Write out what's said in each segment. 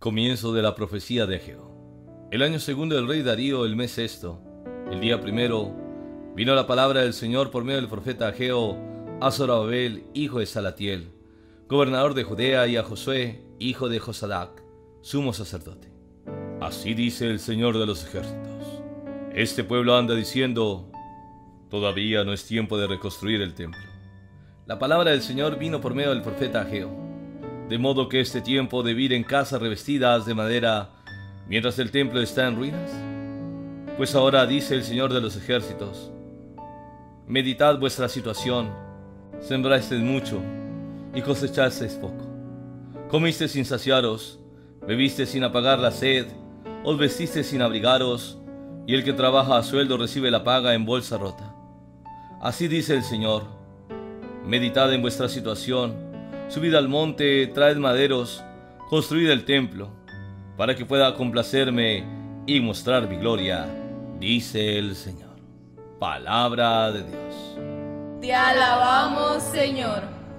Comienzo de la profecía de Ageo. El año segundo del rey Darío, el mes sexto, el día primero, vino la palabra del Señor por medio del profeta Ageo a Zorobabel, hijo de Salatiel, gobernador de Judea, y a Josué, hijo de Josadac, sumo sacerdote. Así dice el Señor de los ejércitos: este pueblo anda diciendo, todavía no es tiempo de reconstruir el templo. La palabra del Señor vino por medio del profeta Ageo. De modo que este tiempo de vivir en casas revestidas de madera, mientras el templo está en ruinas. Pues ahora dice el Señor de los ejércitos: meditad vuestra situación, sembrasteis mucho y cosechasteis poco. Comisteis sin saciaros, bebisteis sin apagar la sed, os vestisteis sin abrigaros, y el que trabaja a sueldo recibe la paga en bolsa rota. Así dice el Señor: meditad en vuestra situación, subid al monte, traed maderos, construid el templo, para que pueda complacerme y mostrar mi gloria, dice el Señor. Palabra de Dios. Te alabamos, Señor.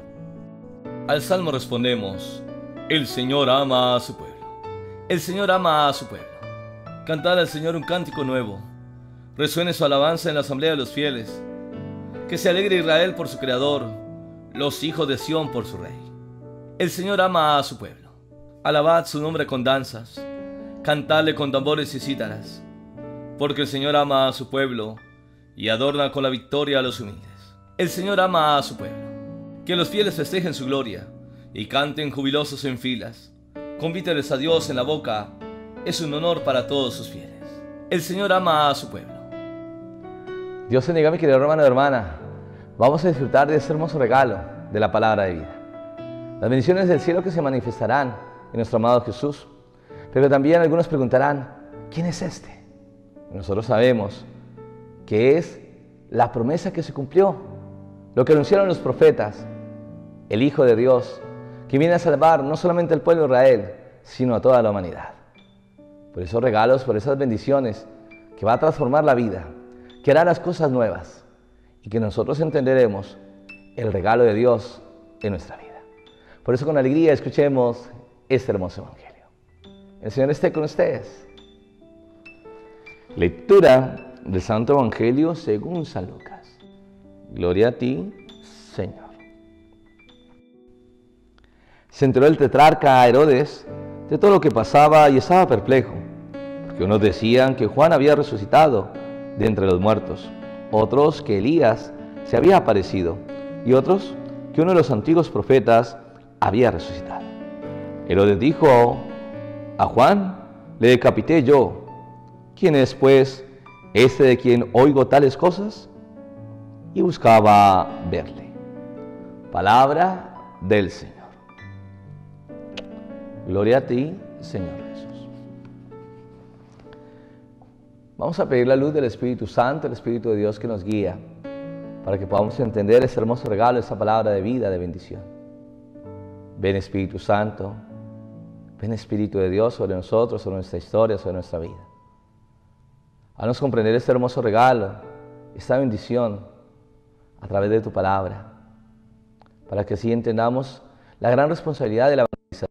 Al salmo respondemos: el Señor ama a su pueblo. El Señor ama a su pueblo. Cantad al Señor un cántico nuevo. Resuene su alabanza en la asamblea de los fieles. Que se alegre Israel por su Creador, los hijos de Sión por su Rey. El Señor ama a su pueblo. Alabad su nombre con danzas. Cantadle con tambores y cítaras. Porque el Señor ama a su pueblo y adorna con la victoria a los humildes. El Señor ama a su pueblo. Que los fieles festejen su gloria y canten jubilosos en filas. Con vítores a Dios en la boca. Es un honor para todos sus fieles. El Señor ama a su pueblo. Dios te bendiga, mi querido hermano y hermana. Vamos a disfrutar de este hermoso regalo de la palabra de vida. Las bendiciones del cielo que se manifestarán en nuestro amado Jesús. Pero también algunos preguntarán: ¿quién es este? Nosotros sabemos que es la promesa que se cumplió, lo que anunciaron los profetas, el Hijo de Dios, que viene a salvar no solamente al pueblo de Israel, sino a toda la humanidad. Por esos regalos, por esas bendiciones, que va a transformar la vida, que hará las cosas nuevas, y que nosotros entenderemos el regalo de Dios en nuestra vida. Por eso con alegría escuchemos este hermoso evangelio. El Señor esté con ustedes. Lectura del Santo Evangelio según San Lucas. Gloria a ti, Señor. Se enteró el tetrarca Herodes de todo lo que pasaba y estaba perplejo, porque unos decían que Juan había resucitado de entre los muertos, otros que Elías se había aparecido, y otros que uno de los antiguos profetas había resucitado. Herodes dijo: a Juan le decapité yo. ¿Quién es, pues, este de quien oigo tales cosas? Y buscaba verle. Palabra del Señor. Gloria a ti, Señor Jesús. Vamos a pedir la luz del Espíritu Santo, el Espíritu de Dios que nos guía, para que podamos entender este hermoso regalo, esta palabra de vida, de bendición. Ven, Espíritu Santo, ven, Espíritu de Dios, sobre nosotros, sobre nuestra historia, sobre nuestra vida. Haznos comprender este hermoso regalo, esta bendición, a través de tu palabra, para que así entendamos la gran responsabilidad de la evangelización.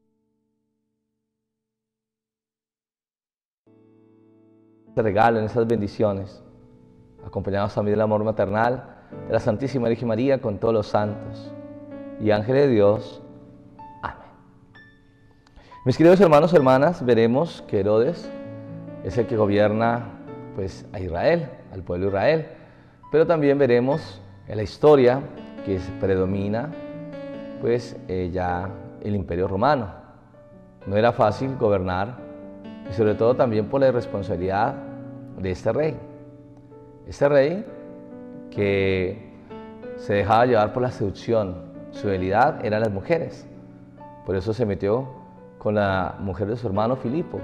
Este regalo, en esas bendiciones, acompañados también del amor maternal de la Santísima Virgen María con todos los santos y ángeles de Dios. Amén. Mis queridos hermanos y hermanas, veremos que Herodes es el que gobierna pues a Israel, al pueblo de Israel, pero también veremos en la historia que predomina pues ya el Imperio Romano. No era fácil gobernar, y sobre todo también por la irresponsabilidad de este rey. Este rey que se dejaba llevar por la seducción, su debilidad eran las mujeres. Por eso se metió con la mujer de su hermano Filipo.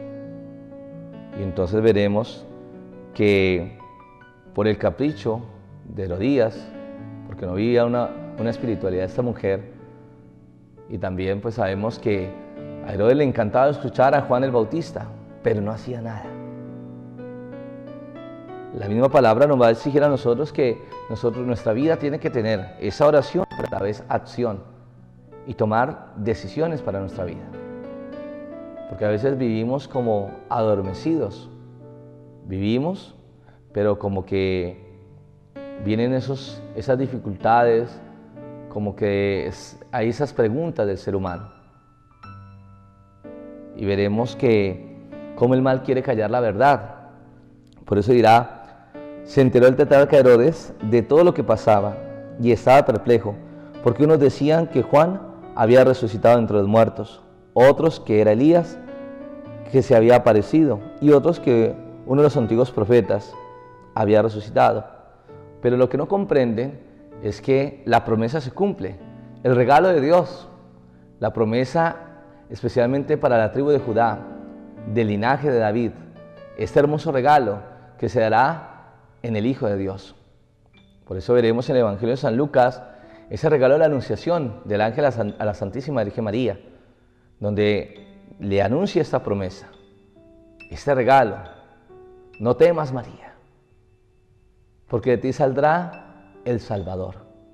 Y entonces veremos que por el capricho de Herodías, porque no había una espiritualidad de esta mujer, y también pues sabemos que a Herodes le encantaba escuchar a Juan el Bautista, pero no hacía nada. La misma palabra nos va a exigir a nosotros que nuestra vida tiene que tener esa oración, pero a la vez acción, y tomar decisiones para nuestra vida. porque a veces vivimos como adormecidos. Vivimos, pero como que vienen esas dificultades, como que hay esas preguntas del ser humano. Y veremos que cómo el mal quiere callar la verdad. Por eso dirá, se enteró el tetrarca Herodes de todo lo que pasaba y estaba perplejo, porque unos decían que Juan había resucitado entre los muertos, otros que era Elías, que se había aparecido, y otros que uno de los antiguos profetas había resucitado. Pero lo que no comprenden es que la promesa se cumple, el regalo de Dios, la promesa especialmente para la tribu de Judá, del linaje de David, este hermoso regalo que se dará en el Hijo de Dios. Por eso veremos en el Evangelio de San Lucas ese regalo de la anunciación del ángel a la Santísima Virgen María, donde le anuncia esta promesa, este regalo: no temas, María, porque de ti saldrá el Salvador.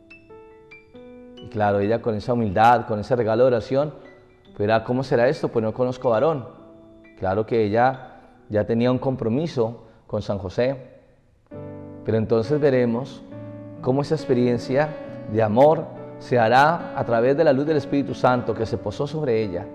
Y claro, ella con esa humildad, con ese regalo de oración, verá cómo será esto, pues no conozco varón. Claro que ella ya tenía un compromiso con San José, pero entonces veremos cómo esa experiencia de amor se hará a través de la luz del Espíritu Santo que se posó sobre ella,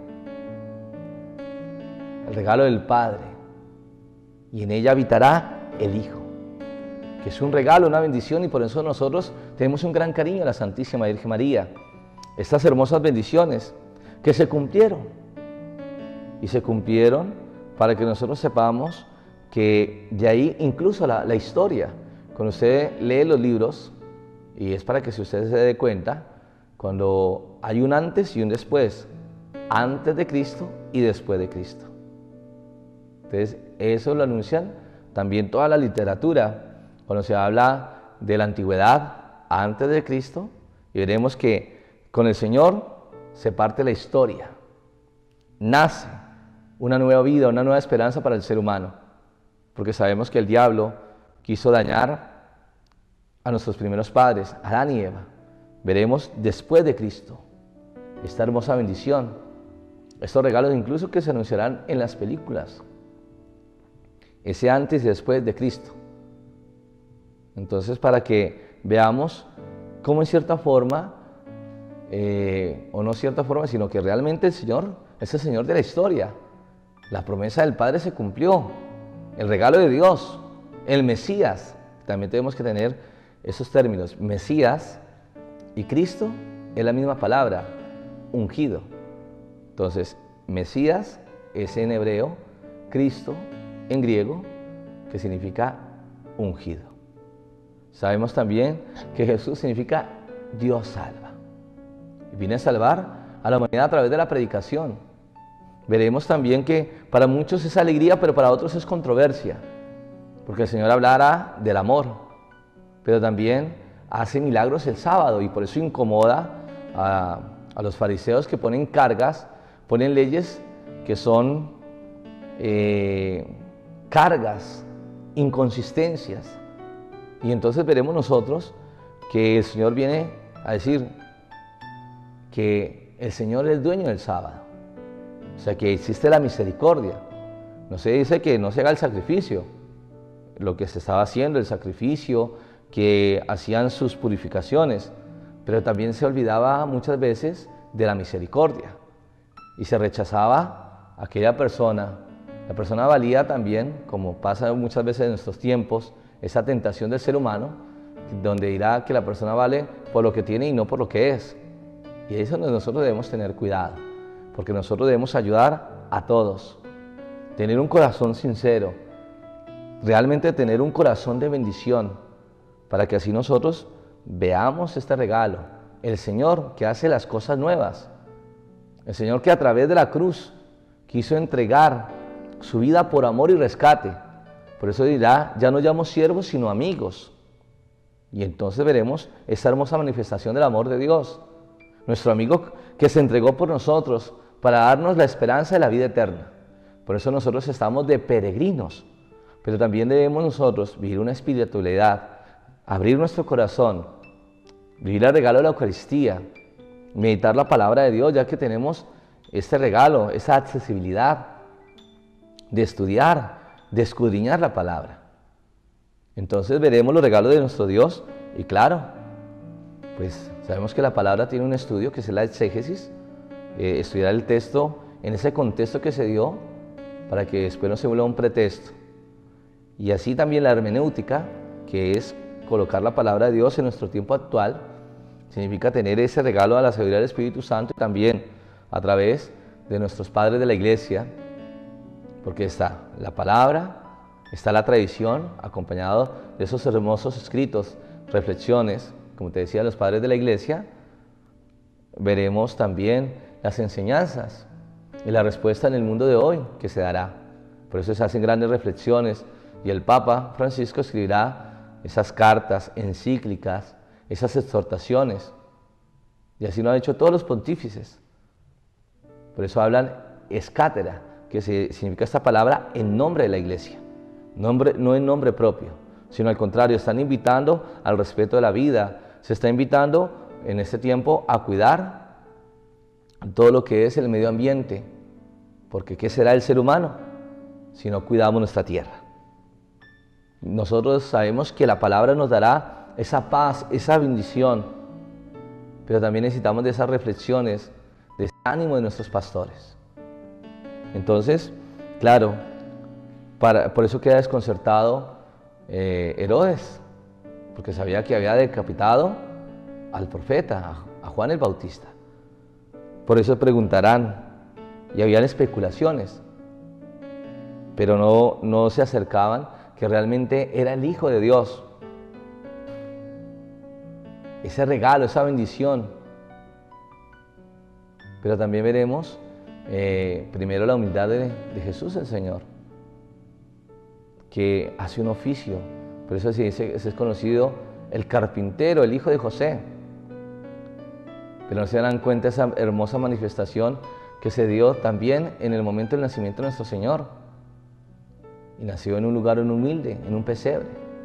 el regalo del Padre, y en ella habitará el Hijo, que es un regalo, una bendición, y por eso nosotros tenemos un gran cariño a la Santísima Virgen María. Estas hermosas bendiciones que se cumplieron, y se cumplieron para que nosotros sepamos que de ahí incluso la historia, cuando usted lee los libros, y es para que si usted se dé cuenta, cuando hay un antes y un después, antes de Cristo y después de Cristo. Entonces, eso lo anuncian también toda la literatura, cuando se habla de la antigüedad antes de Cristo, y veremos que con el Señor se parte la historia, nace una nueva vida, una nueva esperanza para el ser humano, porque sabemos que el diablo quiso dañar a nuestros primeros padres, Adán y Eva. Veremos después de Cristo esta hermosa bendición, estos regalos incluso que se anunciarán en las películas, ese antes y después de Cristo. Entonces, para que veamos cómo en cierta forma, o no cierta forma, sino que realmente el Señor es el Señor de la historia. La promesa del Padre se cumplió, el regalo de Dios, el Mesías. También tenemos que tener esos términos, Mesías y Cristo es la misma palabra, ungido. Entonces, Mesías es en hebreo, Cristo en griego, que significa ungido. Sabemos también que Jesús significa Dios salva. Y viene a salvar a la humanidad a través de la predicación. Veremos también que para muchos es alegría, pero para otros es controversia, porque el Señor hablará del amor, pero también hace milagros el sábado, y por eso incomoda a los fariseos que ponen cargas, ponen leyes que son cargas, inconsistencias. Y entonces veremos nosotros que el Señor viene a decir que el Señor es el dueño del sábado, o sea que existe la misericordia. No se dice que no se haga el sacrificio, lo que se estaba haciendo, el sacrificio, que hacían sus purificaciones, pero también se olvidaba muchas veces de la misericordia y se rechazaba a aquella persona. La persona valía también, como pasa muchas veces en nuestros tiempos, esa tentación del ser humano, donde dirá que la persona vale por lo que tiene y no por lo que es. Y eso nosotros debemos tener cuidado, porque nosotros debemos ayudar a todos, tener un corazón sincero, realmente tener un corazón de bendición, para que así nosotros veamos este regalo, el Señor que hace las cosas nuevas, el Señor que a través de la cruz quiso entregar su vida por amor y rescate. Por eso dirá, ya no llamo siervos sino amigos. Y entonces veremos esta hermosa manifestación del amor de Dios, nuestro amigo que se entregó por nosotros para darnos la esperanza de la vida eterna. Por eso nosotros estamos de peregrinos, pero también debemos nosotros vivir una espiritualidad, abrir nuestro corazón, vivir el regalo de la Eucaristía, meditar la palabra de Dios, ya que tenemos este regalo, esa accesibilidad de estudiar, de escudriñar la palabra. Entonces veremos los regalos de nuestro Dios y claro, pues sabemos que la palabra tiene un estudio que es la exégesis, estudiar el texto en ese contexto que se dio para que después no se vuelva un pretexto. Y así también la hermenéutica, que es colocar la palabra de Dios en nuestro tiempo actual, significa tener ese regalo a la sabiduría del Espíritu Santo y también a través de nuestros padres de la iglesia, porque está la palabra, está la tradición, acompañado de esos hermosos escritos, reflexiones, como te decía, los padres de la iglesia. Veremos también las enseñanzas y la respuesta en el mundo de hoy que se dará. Por eso se hacen grandes reflexiones y el Papa Francisco escribirá esas cartas, encíclicas, esas exhortaciones. Y así lo han hecho todos los pontífices. Por eso hablan escátera, que significa esta palabra en nombre de la iglesia. No en nombre propio, sino al contrario, están invitando al respeto de la vida. Se está invitando en este tiempo a cuidar todo lo que es el medio ambiente, porque ¿qué será el ser humano si no cuidamos nuestra tierra? Nosotros sabemos que la palabra nos dará esa paz, esa bendición, pero también necesitamos de esas reflexiones, de ese ánimo de nuestros pastores. Entonces, claro, por eso queda desconcertado Herodes, porque sabía que había decapitado al profeta, a Juan el Bautista. Por eso preguntarán, y habían especulaciones, pero no se acercaban que realmente era el Hijo de Dios. Ese regalo, esa bendición. Pero también veremos primero la humildad de Jesús el Señor, que hace un oficio. Por eso se dice, es conocido el carpintero, el hijo de José. Pero no se dan cuenta de esa hermosa manifestación que se dio también en el momento del nacimiento de nuestro Señor. Y nació en un lugar humilde, en un pesebre.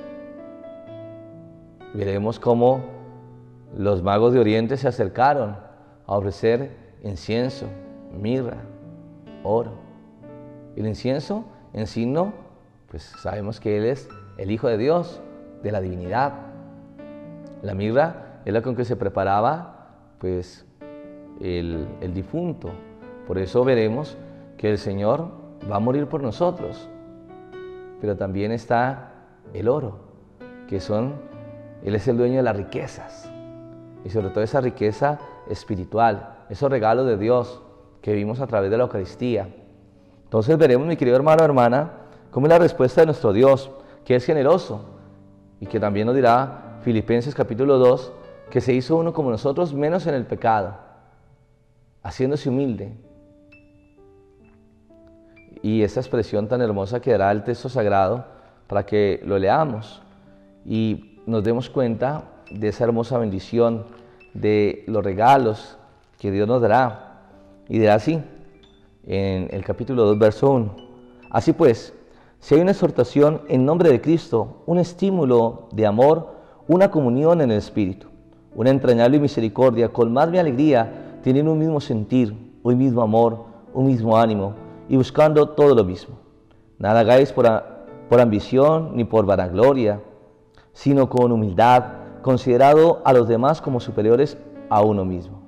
Veremos cómo los magos de Oriente se acercaron a ofrecer incienso, mirra, oro. El incienso en signo, pues sabemos que Él es el Hijo de Dios, de la divinidad. La mirra es la con que se preparaba pues el difunto. Por eso veremos que el Señor va a morir por nosotros. Pero también está el oro, que Él es el dueño de las riquezas. Y sobre todo esa riqueza espiritual, esos regalos de Dios que vivimos a través de la Eucaristía. Entonces veremos, mi querido hermano o hermana, cómo es la respuesta de nuestro Dios, que es generoso, y que también nos dirá Filipenses capítulo 2, que se hizo uno como nosotros, menos en el pecado, haciéndose humilde. Y esa expresión tan hermosa que dará el texto sagrado para que lo leamos y nos demos cuenta de esa hermosa bendición, de los regalos que Dios nos dará. Y dirá así, en el capítulo 2, verso 1. Así pues, si hay una exhortación en nombre de Cristo, un estímulo de amor, una comunión en el Espíritu, una entrañable misericordia, con más mi alegría, tienen un mismo sentir, un mismo amor, un mismo ánimo, y buscando todo lo mismo. Nada hagáis por ambición ni por vanagloria, sino con humildad, considerado a los demás como superiores a uno mismo.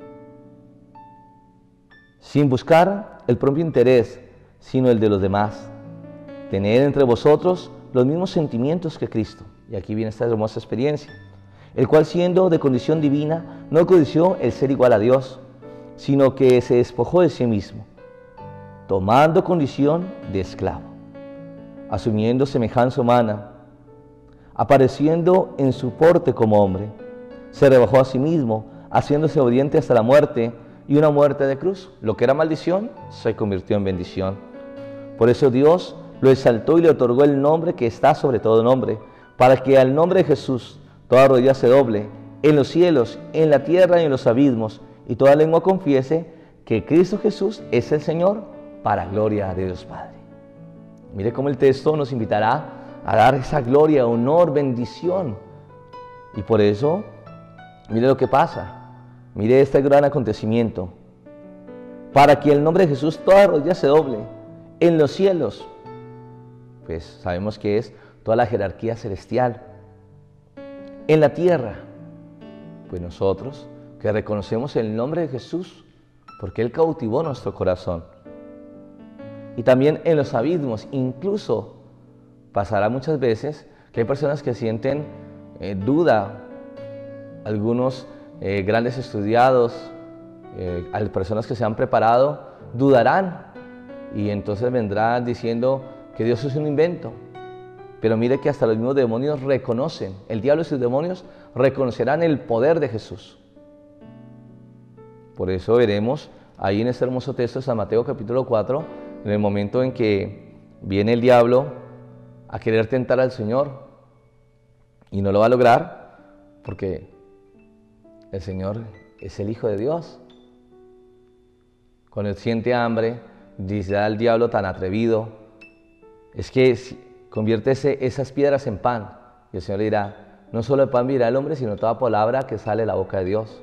Sin buscar el propio interés, sino el de los demás. Tened entre vosotros los mismos sentimientos que Cristo. Y aquí viene esta hermosa experiencia. El cual, siendo de condición divina, no codició el ser igual a Dios, sino que se despojó de sí mismo, tomando condición de esclavo, asumiendo semejanza humana, apareciendo en su porte como hombre, se rebajó a sí mismo, haciéndose obediente hasta la muerte, y una muerte de cruz. Lo que era maldición se convirtió en bendición. Por eso Dios lo exaltó y le otorgó el nombre que está sobre todo nombre, para que al nombre de Jesús toda rodilla se doble, en los cielos, en la tierra y en los abismos, y toda lengua confiese que Cristo Jesús es el Señor, para gloria de Dios Padre. Mire cómo el texto nos invitará a dar esa gloria, honor, bendición. Y por eso, mire lo que pasa. Mire este gran acontecimiento. para que el nombre de Jesús toda rodilla se doble en los cielos. Pues sabemos que es toda la jerarquía celestial. En la tierra, pues nosotros que reconocemos el nombre de Jesús, porque Él cautivó nuestro corazón. Y también en los abismos, incluso pasará muchas veces que hay personas que sienten duda, algunos grandes estudiados, hay personas que se han preparado, dudarán y entonces vendrán diciendo que Dios es un invento. Pero mire que hasta los mismos demonios reconocen, el diablo y sus demonios reconocerán el poder de Jesús. Por eso veremos ahí en este hermoso texto de San Mateo capítulo 4, en el momento en que viene el diablo a querer tentar al Señor y no lo va a lograr porque el Señor es el Hijo de Dios. Cuando siente hambre, dice al diablo tan atrevido, es que convierte esas piedras en pan. Y el Señor le dirá, no solo el pan vivirá el hombre, sino toda palabra que sale de la boca de Dios.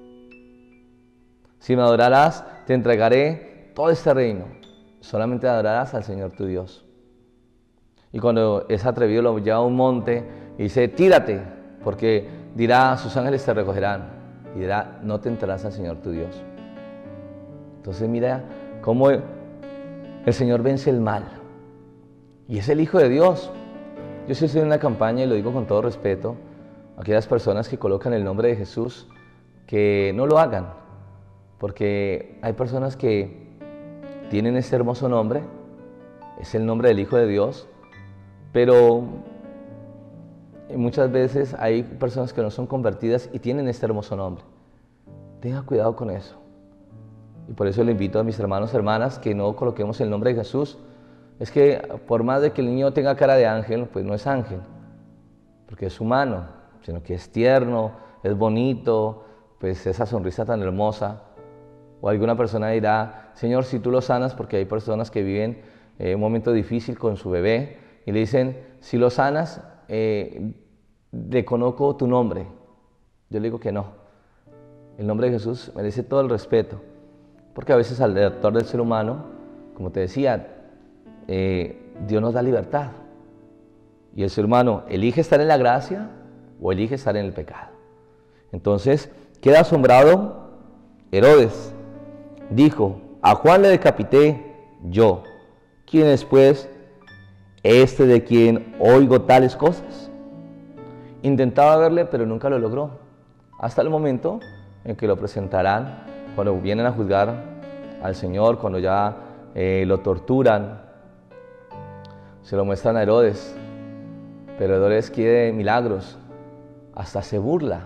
Si me adorarás, te entregaré todo este reino. Solamente adorarás al Señor tu Dios. Y cuando es atrevido lo lleva a un monte y dice, tírate, porque dirá, sus ángeles te recogerán. Y dirá, no tentarás al Señor tu Dios. Entonces mira cómo el Señor vence el mal. Y es el Hijo de Dios. Yo sí estoy en una campaña y lo digo con todo respeto a aquellas personas que colocan el nombre de Jesús, que no lo hagan, porque hay personas que tienen este hermoso nombre, es el nombre del Hijo de Dios, pero muchas veces hay personas que no son convertidas y tienen este hermoso nombre. Tenga cuidado con eso. Y por eso le invito a mis hermanos y hermanas que no coloquemos el nombre de Jesús. Es que por más de que el niño tenga cara de ángel, pues no es ángel, porque es humano, sino que es tierno, es bonito, pues esa sonrisa tan hermosa. O alguna persona dirá, Señor, si tú lo sanas, porque hay personas que viven un momento difícil con su bebé y le dicen, si lo sanas, reconozco tu nombre. Yo le digo que no. El nombre de Jesús merece todo el respeto, porque a veces al redactor del ser humano, como te decía, Dios nos da libertad y el ser humano elige estar en la gracia o elige estar en el pecado. Entonces queda asombrado Herodes. Dijo, a Juan le decapité yo, ¿quién es pues este de quien oigo tales cosas? Intentaba verle, pero nunca lo logró, hasta el momento en que lo presentarán, cuando vienen a juzgar al Señor, cuando ya lo torturan, se lo muestran a Herodes, pero Herodes quiere milagros, hasta se burla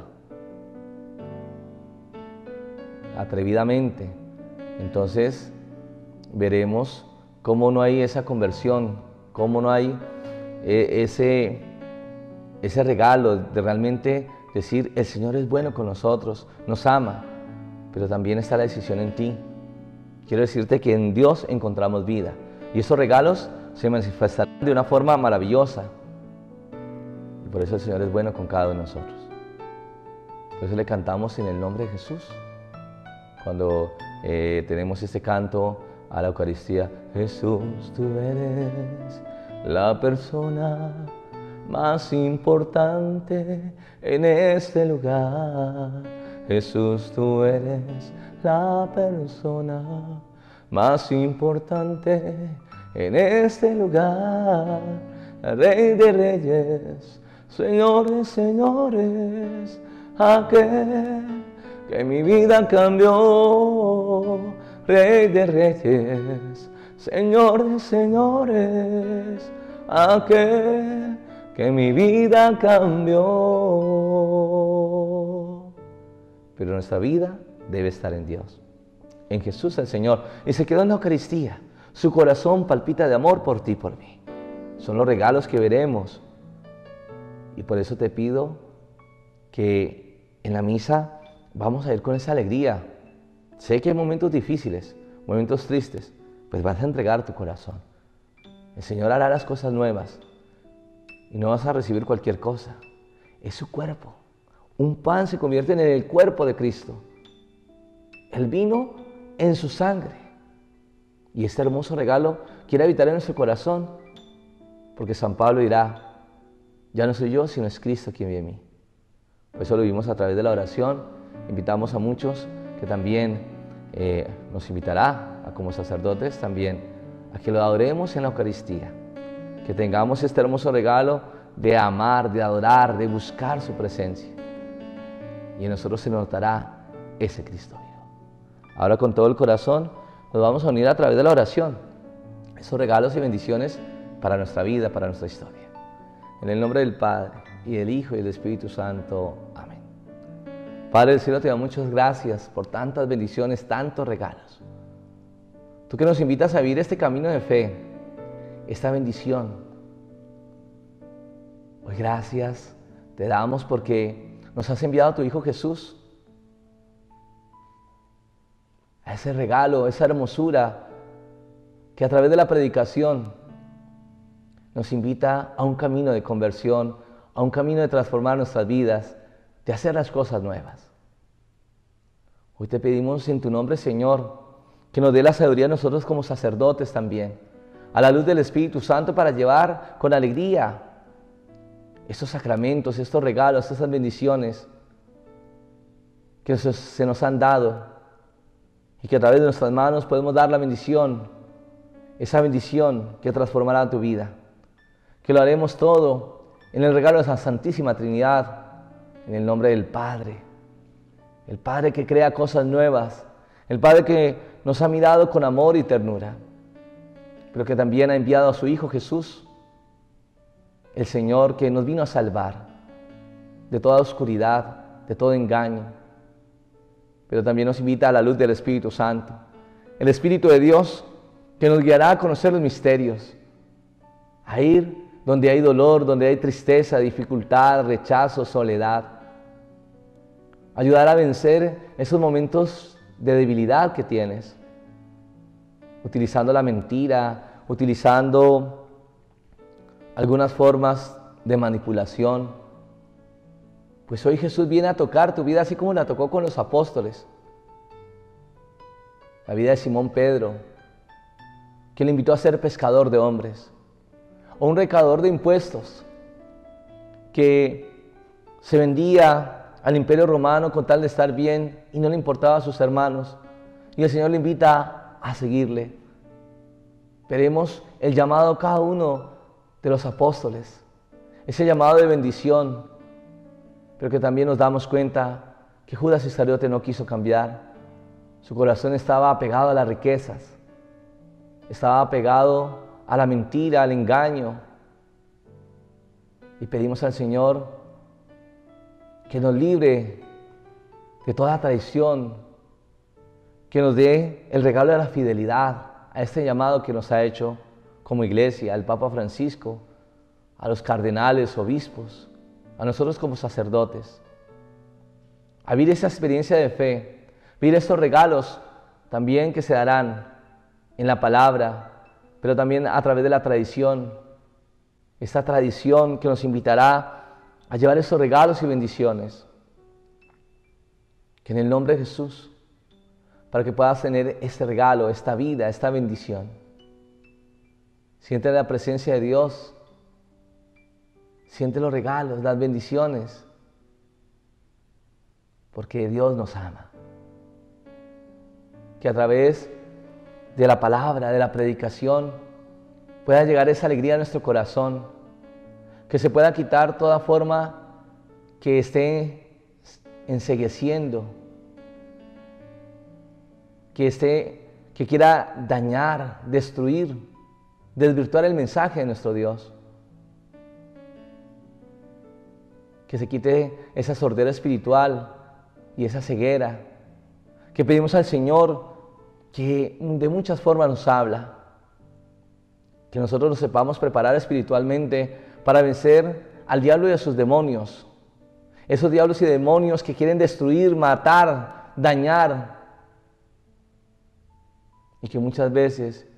atrevidamente. Entonces veremos cómo no hay esa conversión, cómo no hay ese regalo de realmente decir, el Señor es bueno con nosotros, nos ama, pero también está la decisión en ti. Quiero decirte que en Dios encontramos vida y esos regalos se manifestarán de una forma maravillosa. Y por eso el Señor es bueno con cada uno de nosotros. Por eso le cantamos en el nombre de Jesús. Cuando tenemos este canto a la Eucaristía, Jesús, tú eres la persona más importante en este lugar. Jesús, tú eres la persona más importante en este lugar. Rey de reyes, Señor de señores, aquel que mi vida cambió. Rey de reyes, Señor de señores, aquel que mi vida cambió. Pero nuestra vida debe estar en Dios, en Jesús el Señor, y se quedó en la Eucaristía. Su corazón palpita de amor por ti y por mí. Son los regalos que veremos. Y por eso te pido que en la misa vamos a ir con esa alegría. Sé que hay momentos difíciles, momentos tristes, pues vas a entregar tu corazón. El Señor hará las cosas nuevas y no vas a recibir cualquier cosa. Es su cuerpo. Un pan se convierte en el cuerpo de Cristo. El vino en su sangre. Y este hermoso regalo quiere habitar en nuestro corazón, porque San Pablo dirá, ya no soy yo, sino es Cristo quien vive en mí. Por eso lo vivimos a través de la oración. Invitamos a muchos que también nos invitará a como sacerdotes también a que lo adoremos en la Eucaristía, que tengamos este hermoso regalo de amar, de adorar, de buscar su presencia. Y en nosotros se notará ese Cristo vivo. Ahora con todo el corazón nos vamos a unir a través de la oración, esos regalos y bendiciones para nuestra vida, para nuestra historia. En el nombre del Padre, y del Hijo, y del Espíritu Santo. Amén. Padre del cielo, te doy muchas gracias por tantas bendiciones, tantos regalos. Tú que nos invitas a vivir este camino de fe, esta bendición. Hoy gracias te damos porque nos has enviado a tu Hijo Jesús, a ese regalo, esa hermosura que a través de la predicación nos invita a un camino de conversión, a un camino de transformar nuestras vidas, de hacer las cosas nuevas. Hoy te pedimos en tu nombre, Señor, que nos dé la sabiduría a nosotros como sacerdotes también, a la luz del Espíritu Santo, para llevar con alegría estos sacramentos, estos regalos, estas bendiciones que se nos han dado, y que a través de nuestras manos podemos dar la bendición, esa bendición que transformará tu vida. Que lo haremos todo en el regalo de la Santísima Trinidad, en el nombre del Padre, el Padre que crea cosas nuevas, el Padre que nos ha mirado con amor y ternura, pero que también ha enviado a su Hijo Jesús, el Señor que nos vino a salvar de toda oscuridad, de todo engaño, pero también nos invita a la luz del Espíritu Santo, el Espíritu de Dios que nos guiará a conocer los misterios, a ir donde hay dolor, donde hay tristeza, dificultad, rechazo, soledad. Ayudar a vencer esos momentos de debilidad que tienes, utilizando la mentira, utilizando algunas formas de manipulación. Pues hoy Jesús viene a tocar tu vida así como la tocó con los apóstoles. La vida de Simón Pedro, que le invitó a ser pescador de hombres, o un recaudador de impuestos que se vendía al Imperio Romano con tal de estar bien y no le importaba a sus hermanos, y el Señor le invita a seguirle. Veremos el llamado a cada uno de los apóstoles, ese llamado de bendición, pero que también nos damos cuenta que Judas Iscariote no quiso cambiar. Su corazón estaba apegado a las riquezas, estaba apegado a la mentira, al engaño. Y pedimos al Señor que nos libre de toda traición, que nos dé el regalo de la fidelidad a este llamado que nos ha hecho como iglesia, al Papa Francisco, a los cardenales, obispos, a nosotros como sacerdotes, a vivir esa experiencia de fe, vivir estos regalos también que se darán en la palabra, pero también a través de la tradición, esta tradición que nos invitará a llevar esos regalos y bendiciones. Que en el nombre de Jesús, para que puedas tener este regalo, esta vida, esta bendición, siente la presencia de Dios, siente los regalos, las bendiciones, porque Dios nos ama. Que a través de la palabra, de la predicación, pueda llegar esa alegría a nuestro corazón, que se pueda quitar toda forma que esté encegueciendo, que quiera dañar, destruir, desvirtuar el mensaje de nuestro Dios. Que se quite esa sordera espiritual y esa ceguera, que pedimos al Señor que de muchas formas nos habla, que nosotros nos sepamos preparar espiritualmente para vencer al diablo y a sus demonios, esos diablos y demonios que quieren destruir, matar, dañar, y que muchas veces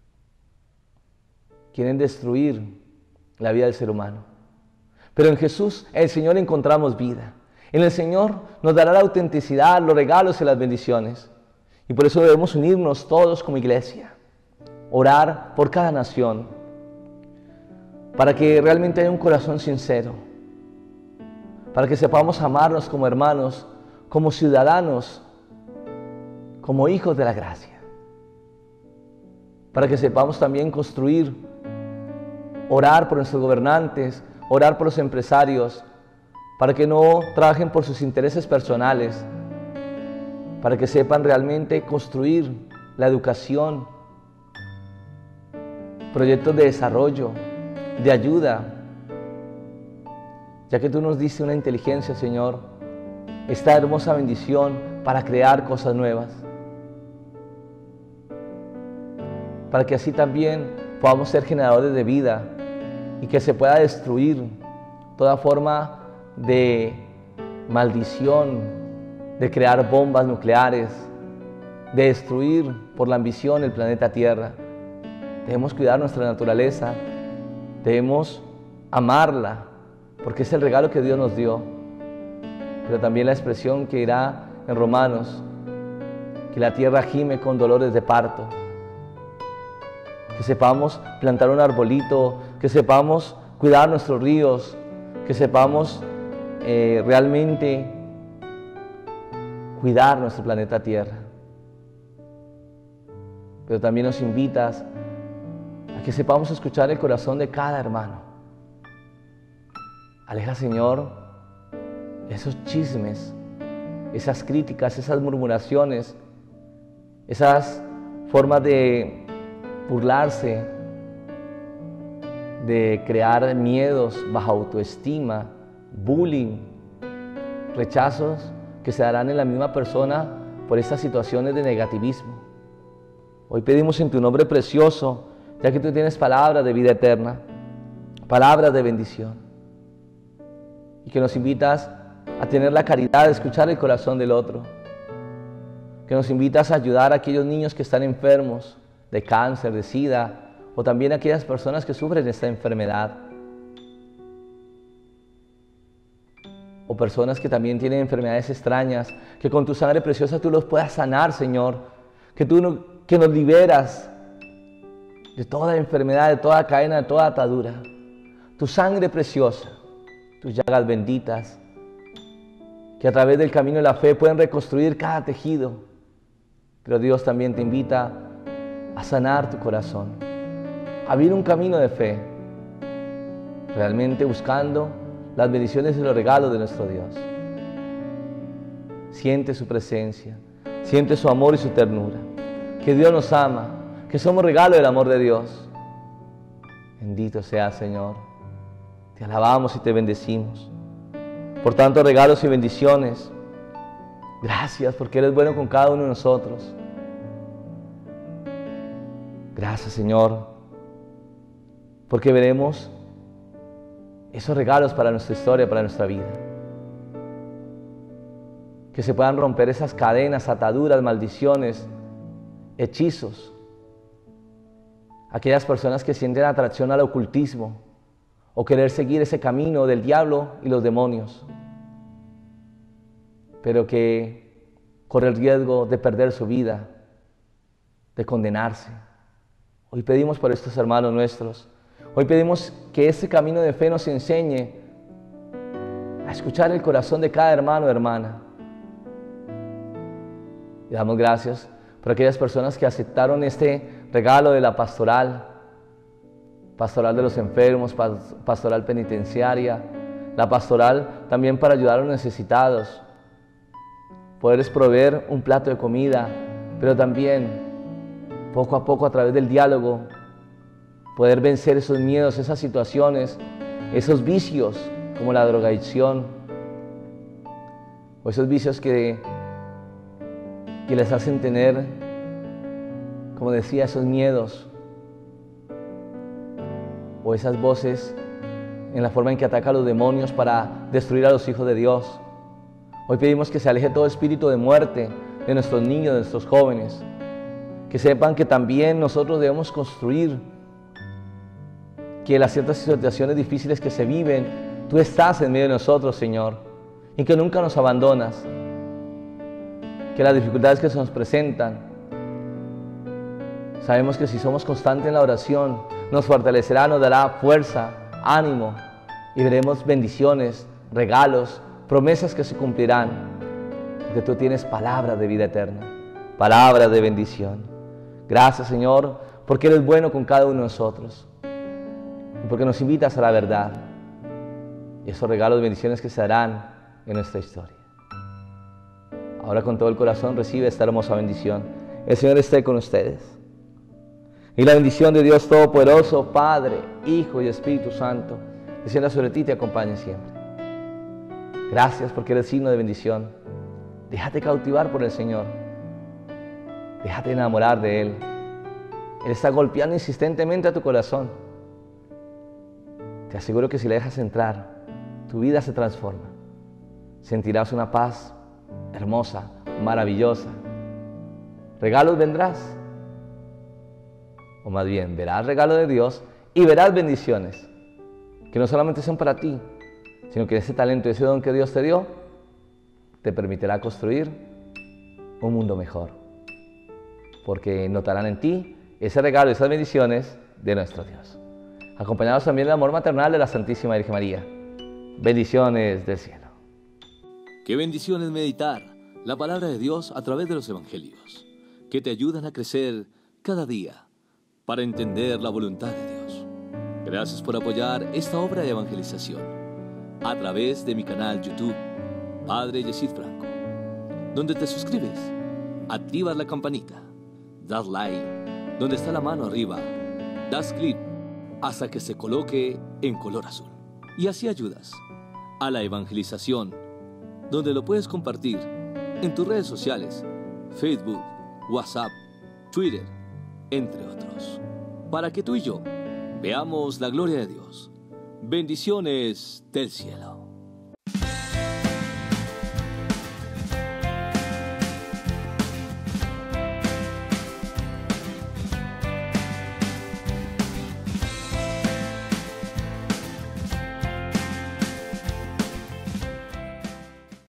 quieren destruir la vida del ser humano. Pero en Jesús, el Señor, encontramos vida. En el Señor nos dará la autenticidad, los regalos y las bendiciones. Y por eso debemos unirnos todos como iglesia, orar por cada nación, para que realmente haya un corazón sincero, para que sepamos amarnos como hermanos, como ciudadanos, como hijos de la gracia, para que sepamos también construir, orar por nuestros gobernantes, orar por los empresarios, para que no trabajen por sus intereses personales, para que sepan realmente construir la educación, proyectos de desarrollo, de ayuda, ya que tú nos diste una inteligencia, Señor, esta hermosa bendición para crear cosas nuevas, para que así también podamos ser generadores de vida y que se pueda destruir toda forma de maldición, de crear bombas nucleares, de destruir por la ambición el planeta Tierra. Debemos cuidar nuestra naturaleza, debemos amarla, porque es el regalo que Dios nos dio. Pero también la expresión que irá en Romanos, que la tierra gime con dolores de parto. Que sepamos plantar un arbolito, que sepamos cuidar nuestros ríos, que sepamos realmente cuidar nuestro planeta Tierra. Pero también nos invitas a que sepamos escuchar el corazón de cada hermano. Aleja, Señor, esos chismes, esas críticas, esas murmuraciones, esas formas de burlarse, de crear miedos, baja autoestima, bullying, rechazos que se darán en la misma persona por estas situaciones de negativismo. Hoy pedimos en tu nombre precioso, ya que tú tienes palabras de vida eterna, palabras de bendición, y que nos invitas a tener la caridad de escuchar el corazón del otro, que nos invitas a ayudar a aquellos niños que están enfermos de cáncer, de SIDA, o también a aquellas personas que sufren esta enfermedad, o personas que también tienen enfermedades extrañas, que con tu sangre preciosa tú los puedas sanar, Señor, que nos liberas de toda enfermedad, de toda cadena, de toda atadura. Tu sangre preciosa, tus llagas benditas, que a través del camino de la fe pueden reconstruir cada tejido. Pero Dios también te invita a sanar tu corazón, a abrir un camino de fe, realmente buscando las bendiciones y los regalos de nuestro Dios. Siente su presencia, siente su amor y su ternura, que Dios nos ama, que somos regalo del amor de Dios. Bendito sea, Señor. Te alabamos y te bendecimos por tantos regalos y bendiciones. Gracias porque eres bueno con cada uno de nosotros. Gracias, Señor, porque veremos esos regalos para nuestra historia, para nuestra vida. Que se puedan romper esas cadenas, ataduras, maldiciones, hechizos. Aquellas personas que sienten atracción al ocultismo o querer seguir ese camino del diablo y los demonios, pero que corre el riesgo de perder su vida, de condenarse. Hoy pedimos por estos hermanos nuestros. Hoy pedimos que este camino de fe nos enseñe a escuchar el corazón de cada hermano o hermana. Y damos gracias por aquellas personas que aceptaron este regalo de la pastoral de los enfermos, pastoral penitenciaria, la pastoral también para ayudar a los necesitados, poderles proveer un plato de comida, pero también poco a poco a través del diálogo poder vencer esos miedos, esas situaciones, esos vicios como la drogadicción o esos vicios que les hacen tener, como decía, esos miedos o esas voces en la forma en que ataca a los demonios para destruir a los hijos de Dios. Hoy pedimos que se aleje todo espíritu de muerte de nuestros niños, de nuestros jóvenes, que sepan que también nosotros debemos construir, que las ciertas situaciones difíciles que se viven, tú estás en medio de nosotros, Señor, y que nunca nos abandonas, que las dificultades que se nos presentan, sabemos que si somos constantes en la oración, nos fortalecerá, nos dará fuerza, ánimo, y veremos bendiciones, regalos, promesas que se cumplirán, porque tú tienes palabras de vida eterna, palabras de bendición. Gracias, Señor, porque eres bueno con cada uno de nosotros, y porque nos invitas a la verdad, y esos regalos de bendiciones que se darán en nuestra historia. Ahora con todo el corazón recibe esta hermosa bendición. El Señor esté con ustedes. Y la bendición de Dios Todopoderoso, Padre, Hijo y Espíritu Santo, descienda sobre ti y te acompañe siempre. Gracias porque eres signo de bendición. Déjate cautivar por el Señor. Déjate enamorar de Él. Él está golpeando insistentemente a tu corazón. Te aseguro que si le dejas entrar, tu vida se transforma. Sentirás una paz hermosa, maravillosa. Regalos vendrás. O más bien, verás regalo de Dios y verás bendiciones. Que no solamente son para ti, sino que ese talento, ese don que Dios te dio, te permitirá construir un mundo mejor. Porque notarán en ti ese regalo y esas bendiciones de nuestro Dios. Acompañados también del amor maternal de la Santísima Virgen María. Bendiciones del cielo. Qué bendición es meditar la palabra de Dios a través de los evangelios, que te ayudan a crecer cada día para entender la voluntad de Dios. Gracias por apoyar esta obra de evangelización a través de mi canal YouTube, Padre Yesid Franco, donde te suscribes, activas la campanita, das like, donde está la mano arriba, das clic hasta que se coloque en color azul. Y así ayudas a la evangelización, donde lo puedes compartir en tus redes sociales, Facebook, WhatsApp, Twitter, entre otros, para que tú y yo veamos la gloria de Dios. Bendiciones del cielo.